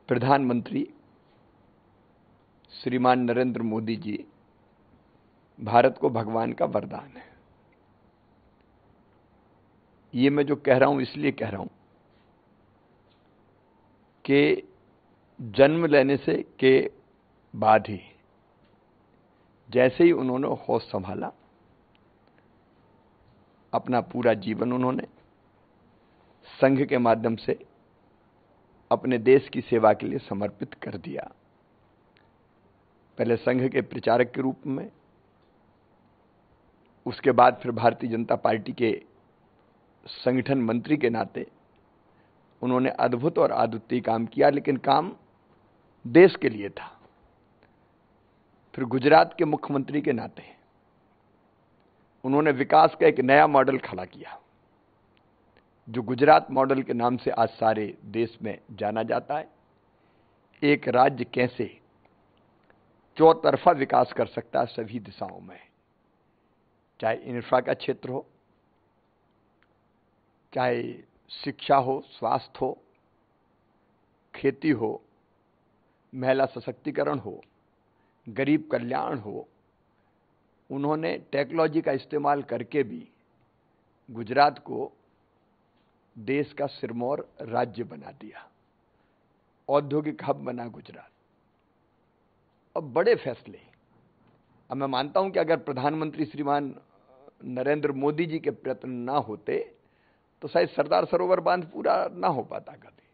प्रधानमंत्री श्रीमान नरेंद्र मोदी जी भारत को भगवान का वरदान है। ये मैं जो कह रहा हूं इसलिए कह रहा हूं कि जन्म लेने से के बाद ही जैसे ही उन्होंने होश संभाला, अपना पूरा जीवन उन्होंने संघ के माध्यम से अपने देश की सेवा के लिए समर्पित कर दिया। पहले संघ के प्रचारक के रूप में, उसके बाद फिर भारतीय जनता पार्टी के संगठन मंत्री के नाते उन्होंने अद्भुत और अद्वितीय काम किया, लेकिन काम देश के लिए था। फिर गुजरात के मुख्यमंत्री के नाते उन्होंने विकास का एक नया मॉडल खड़ा किया, जो गुजरात मॉडल के नाम से आज सारे देश में जाना जाता है। एक राज्य कैसे चौतरफा विकास कर सकता है सभी दिशाओं में, चाहे इंफ्रा का क्षेत्र हो, चाहे शिक्षा हो, स्वास्थ्य हो, खेती हो, महिला सशक्तिकरण हो, गरीब कल्याण हो। उन्होंने टेक्नोलॉजी का इस्तेमाल करके भी गुजरात को देश का सिरमौर राज्य बना दिया, औद्योगिक हब बना गुजरात। अब बड़े फैसले, अब मैं मानता हूं कि अगर प्रधानमंत्री श्रीमान नरेंद्र मोदी जी के प्रयत्न ना होते तो शायद सरदार सरोवर बांध पूरा ना हो पाता कभी।